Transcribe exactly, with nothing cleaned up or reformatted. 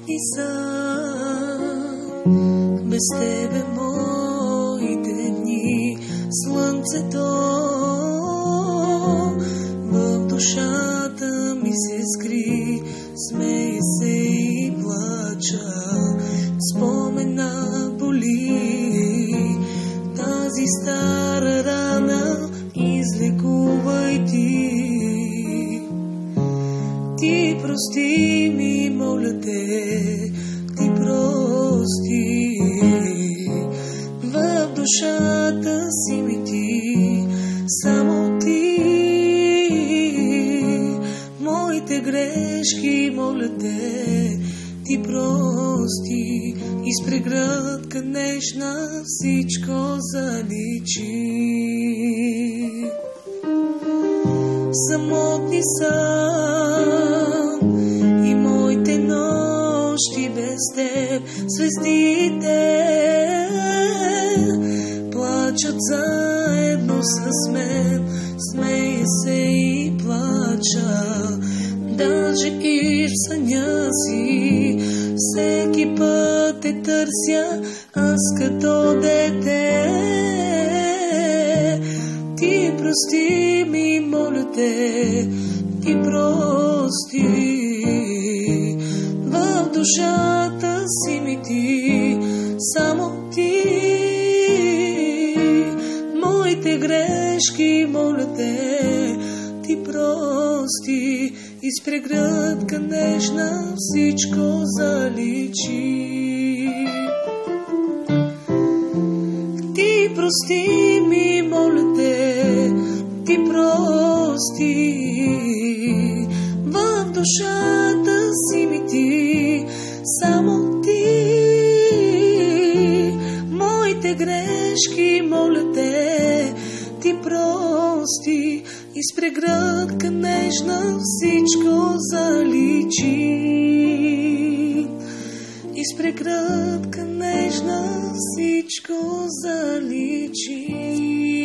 и сам. Без тебе моите дни, слънцето в душата ми се скри, смея се и плача, спомена боли, тази стара рана излекувай ти. Ти прости ми, моля те, ти прости. В душата си ми ти, само ти. Моите грешки, моля те, ти прости. Из прегръдка нежна всичко заличи. Самотни съм и моите нощи без теб, звездите плачат заедно с мен, смея се и плача, даже и в съня си всеки път те търся, аз като дете. Ти прости ми, моля те, ти прости. В душата си ми ти, само ти. Моите грешки, моля те, ти прости. Из прегръдка нежна всичко заличи. Ти прости ми, моля те, ти прости. В душата си ми ти, само ти. Моите грешки, моля те, ти прости. Из прегръдка нежна всичко заличи. Из прегръдка нежна всичко заличи.